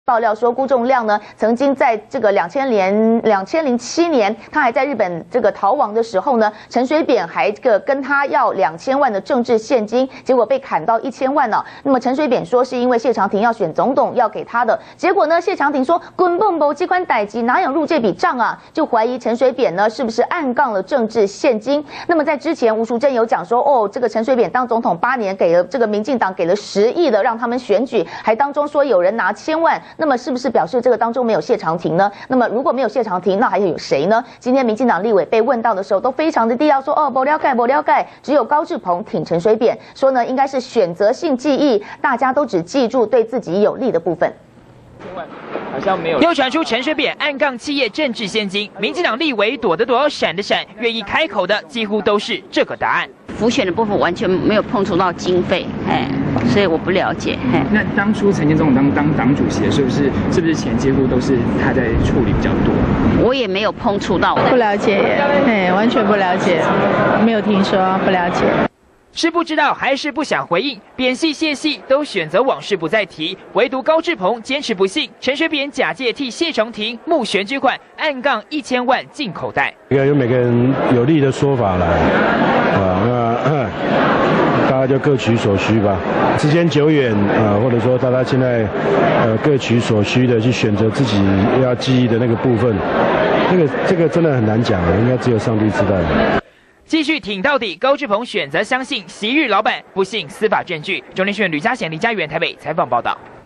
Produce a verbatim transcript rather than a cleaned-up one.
爆料说，辜仲谅呢曾经在这个两千年、两千零七年，他还在日本这个逃亡的时候呢，陈水扁还这个跟他要两千万的政治现金，结果被砍到一千万了。那么陈水扁说是因为谢长廷要选总统要给他的，结果呢谢长廷说滚蹦蹦机关逮级哪有入这笔账啊？就怀疑陈水扁呢是不是暗杠了政治现金？那么在之前吴淑珍有讲说，哦，这个陈水扁当总统八年，给了这个民进党给了十亿的让他们选举，还当中说有人拿千万。 那么是不是表示这个当中没有谢长廷呢？那么如果没有谢长廷，那还有谁呢？今天民进党立委被问到的时候，都非常的低调，说哦，不了解，不了解，只有高志鹏挺陈水扁，说呢应该是选择性记忆，大家都只记住对自己有利的部分。 好像没有。又传出陈水扁暗杠企业政治现金，民进党立委躲的躲，闪的闪，愿意开口的几乎都是这个答案。 浮选的部分完全没有碰触到经费，哎，所以我不了解。 那当初陈建总统当当党主席，是不是是不是钱几乎都是他在处理比较多？ 我也没有碰触到， 不了解，哎，完全不了解，没有听说，不了解。 是不知道还是不想回应，扁系谢系都选择往事不再提，唯独高志鹏坚持不信。陈水扁假借替谢长廷募选举款，暗杠一千万进口袋。 应该有每个人有利的说法来，啊，那大家就各取所需吧。时间久远啊，或者说大家现在呃各取所需的去选择自己要记忆的那个部分，这个这个真的很难讲，应该只有上帝知道。 继续挺到底，高志鹏选择相信昔日老板，不信司法证据。中联社吕嘉贤、李家源台北采访报道。